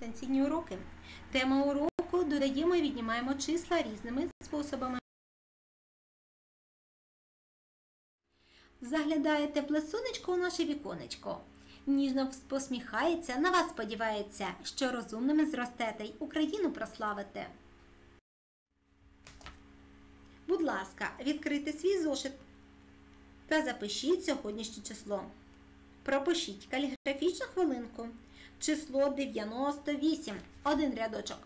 дистанційні уроки. Тема уроку – додаємо і віднімаємо числа різними способами. Заглядає тепле сонечко у наше віконечко. Ніжно посміхається, на вас сподівається, що розумними зростете й Україну прославите. Будь ласка, відкрийте свій зошит та запишіть сьогоднішнє число. Пропишіть каліграфічну хвилинку. Число 98. Один рядочок.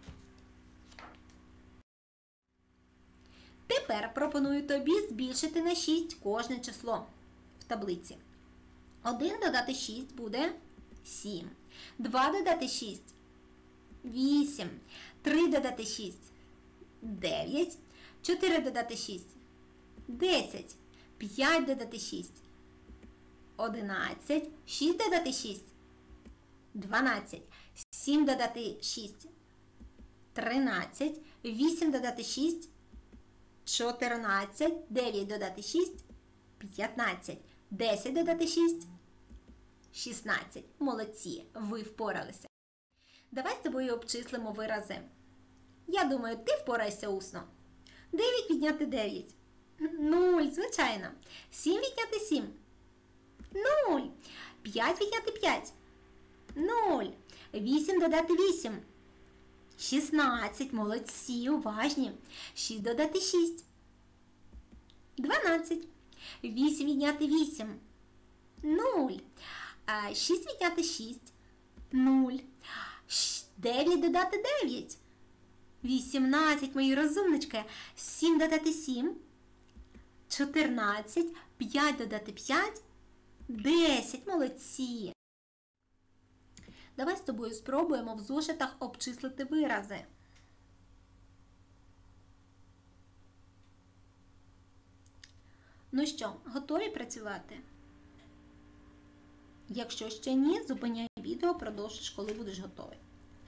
Тепер пропоную тобі збільшити на 6 кожне число в таблиці. 1 додати 6 буде 7. 2 додати 6 – 8. 3 додати 6 – 9. 4 додати 6 – 10. 5 додати 6 – 11. 6 додати 6 – 12. 7 додати 6 – 13. 8 додати 6 – 14. 9 додати 6 – 15. 10 додати 6 – 16. Молодці, ви впоралися. Давай з тобою обчислимо вирази. Я думаю, ти впораєшся усно. 9 відняти 9. 0, звичайно. 7 відняти 7. 0. 5 відняти 5. 0. 8 додати 8. 16. Молодці, уважні. 6 додати 6. 12. 8 відняти 8. 0. 6 відняти 6. 0. 9 додати 9. 18, мої розумнички. 7 додати 7. 14. 5 додати 5. 10. Молодці. Давай з тобою спробуємо в зошитах обчислити вирази. Ну що, готові працювати? Якщо ще ні, зупиняй відео, продовжиш, коли будеш готовий.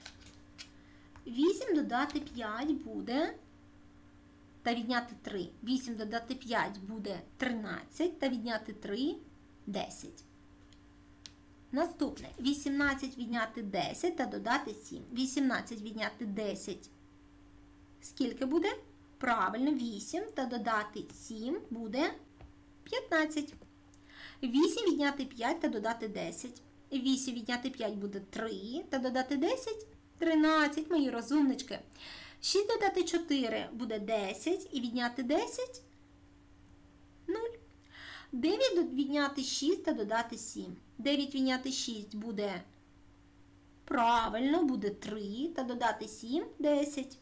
8 додати 5 буде, та відняти 3. 8 додати 5 буде 13, та відняти 3 – 10. Наступне. 18 відняти 10 та додати 7. 18 відняти 10. Скільки буде? Правильно, 8 та додати 7 буде 15. 8 відняти 5 та додати 10. 8 відняти 5 буде 3 та додати 10 – 13, мої розумнички. 6 додати 4 буде 10 і відняти 10 – 0. 9 відняти 6 та додати 7. 9 відняти 6 буде, правильно, буде 3 та додати 7 – 10.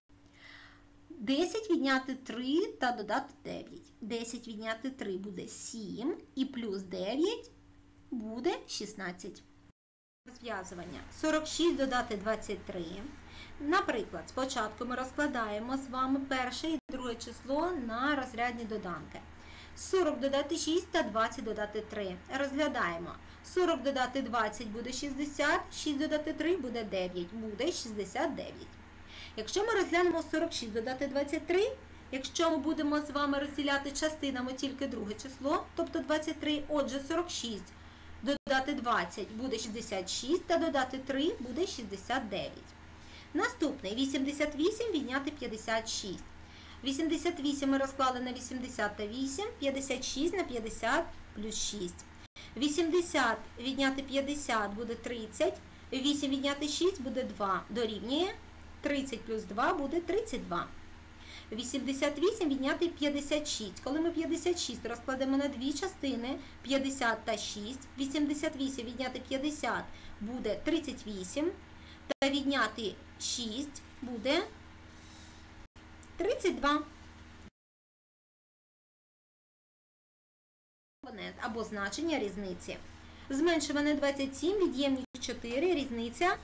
10 відняти 3 та додати 9. 10 відняти 3 буде 7 і плюс 9 буде 16. Розв'язування. 46 додати 23. Наприклад, спочатку ми розкладаємо з вами перше і друге число на розрядні доданки. 40 додати 6 та 20 додати 3. Розглядаємо. 40 додати 20 буде 60, 6 додати 3 буде 9, буде 69. Якщо ми розглянемо 46 додати 23, якщо ми будемо з вами розділяти частинами тільки друге число, тобто 23, отже 46 додати 20 буде 66 та додати 3 буде 69. Наступний 88 відняти 56. 88 ми розклали на 80 та 8, 56 на 50 плюс 6. 80 відняти 50 буде 30, 8 відняти 6 буде 2, дорівнює 30 плюс 2 буде 32. 88 відняти 56. Коли ми 56 розкладемо на дві частини, 50 та 6, 88 відняти 50 буде 38, та відняти 6 буде 32. Або значення різниці. Зменшуване 27, від'ємник 4, різниця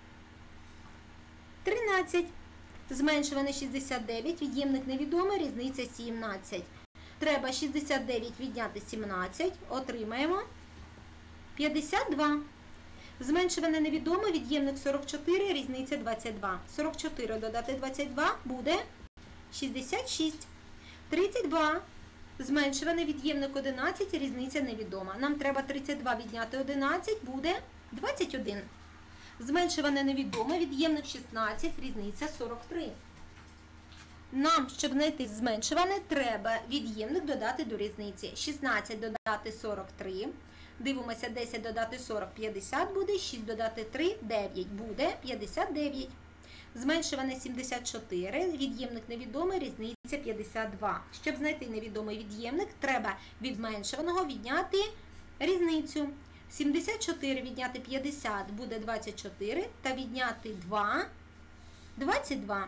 13. Зменшуване 69, від'ємник невідомий, різниця 17. Треба 69 відняти 17, отримаємо 52. Зменшуване невідоме, від'ємник 44, різниця 22. 44 додати 22 буде 66. 32. Зменшуване від'ємник 11, різниця невідома. Нам треба 32 відняти 11, буде 21. Зменшуване невідоме, від'ємник 16, різниця 43. Нам, щоб знайти зменшуване, треба від'ємник додати до різниці. 16 додати 43. Дивимося, 10 додати 40, 50 буде, 6 додати 3, 9 буде, 59. Зменшуване 74, від'ємник невідомий, різниця 52. Щоб знайти невідомий від'ємник, треба від зменшуваного відняти різницю. 74 відняти 50 буде 24, та відняти 2 – 22.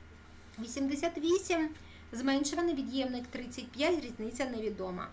88, зменшуваний від'ємник 35, різниця невідома.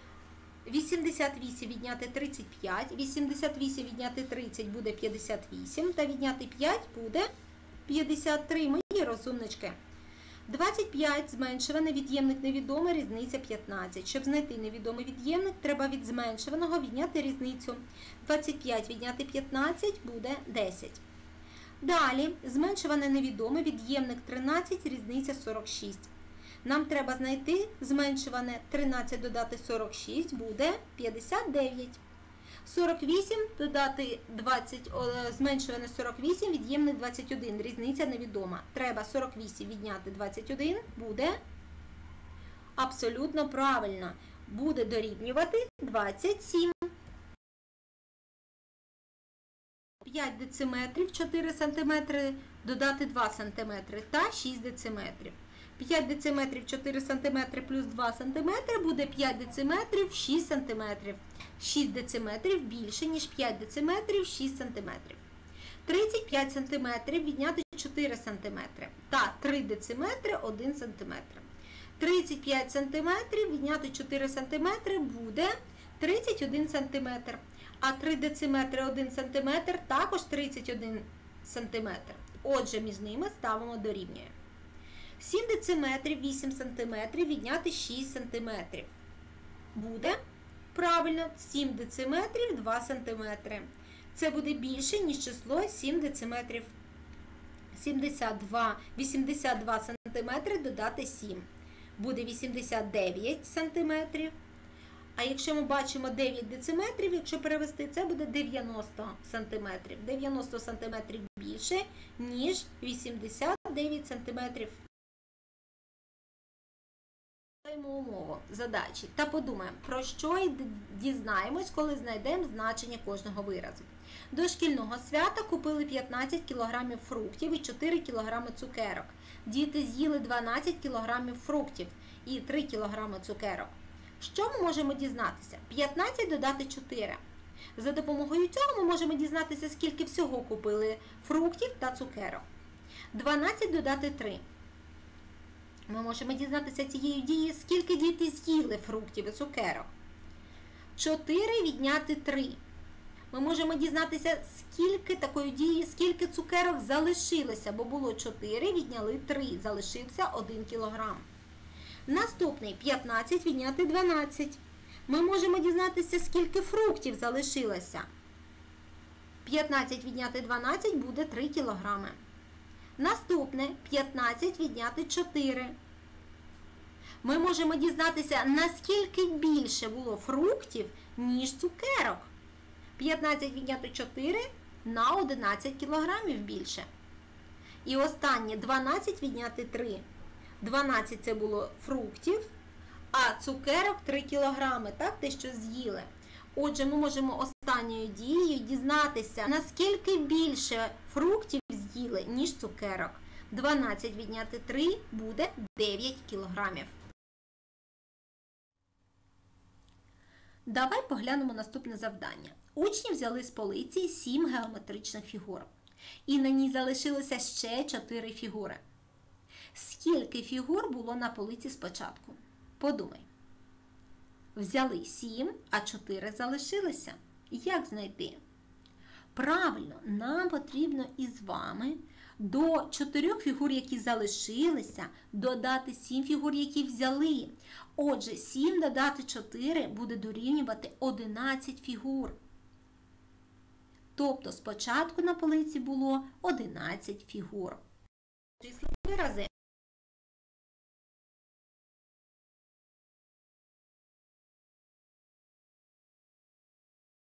88 відняти 35, 88 відняти 30 буде 58, та відняти 5 буде 53, мої розумнички. 25, зменшуваний від'ємник невідомий, різниця 15. Щоб знайти невідомий від'ємник, треба від зменшуваного відняти різницю. 25 відняти 15 буде 10. Далі, зменшуване невідоме, від'ємник 13, різниця 46. Нам треба знайти зменшуване 13 додати 46 буде 59. 48 додати 20, зменшуване 48, від'ємник 21, різниця невідома. Треба 48 відняти 21 буде абсолютно правильно. Буде дорівнювати 27. 5 дециметрів, 4 см додати 2 см та 6 дециметрів. 5 дециметрів 4 см плюс 2 см буде 5 дециметрів 6 см. 6 дециметрів більше, ніж 5 дециметрів 6 см. 35 см відняти 4 см та 3 дециметри 1 см. 35 см відняти 4 см буде 31 см. А 3 дециметри 1 см також 31 см. Отже, між ними ставимо дорівнює. 7 дециметрів 8 см відняти 6 см. Буде правильно 7 дециметрів 2 см. Це буде більше, ніж число 7 дециметрів. 82 см додати 7. Буде 89 см. А якщо ми бачимо 9 дециметрів, якщо перевести, це буде 90 см. 90 см більше, ніж 89 см. Умову задачі та подумаємо, про що дізнаємось, коли знайдемо значення кожного виразу. До шкільного свята купили 15 кг фруктів і 4 кг цукерок. Діти з'їли 12 кг фруктів і 3 кг цукерок. Що ми можемо дізнатися? 15 додати 4. За допомогою цього ми можемо дізнатися, скільки всього купили фруктів та цукерок. 12 додати 3. Ми можемо дізнатися цією дією, скільки діти з'їли фруктів і цукерок. 4 відняти 3. Ми можемо дізнатися, скільки такої дії, скільки цукерок залишилося, бо було 4, відняли 3, залишився 1 кг. Наступний 15 відняти 12. Ми можемо дізнатися, скільки фруктів залишилося. 15 відняти 12 буде 3 кг. Наступне 15 відняти 4. Ми можемо дізнатися, наскільки більше було фруктів, ніж цукерок. 15 відняти 4 на 11 кг більше. І останнє 12 відняти 3. 12 це було фруктів, а цукерок 3 кг, так, те, що з'їли. Отже, ми можемо останньою дією дізнатися, наскільки більше фруктів з'їли, ніж цукерок. 12 відняти 3 буде 9 кг. Давай поглянемо наступне завдання. Учні взяли з полиці 7 геометричних фігур. І на ній залишилося ще 4 фігури. Скільки фігур було на полиці спочатку? Подумай. Взяли 7, а 4 залишилися. Як знайти? Правильно, нам потрібно із вами до 4 фігур, які залишилися, додати 7 фігур, які взяли. Отже, 7 додати 4 буде дорівнювати 11 фігур. Тобто спочатку на полиці було 11 фігур. Числові вирази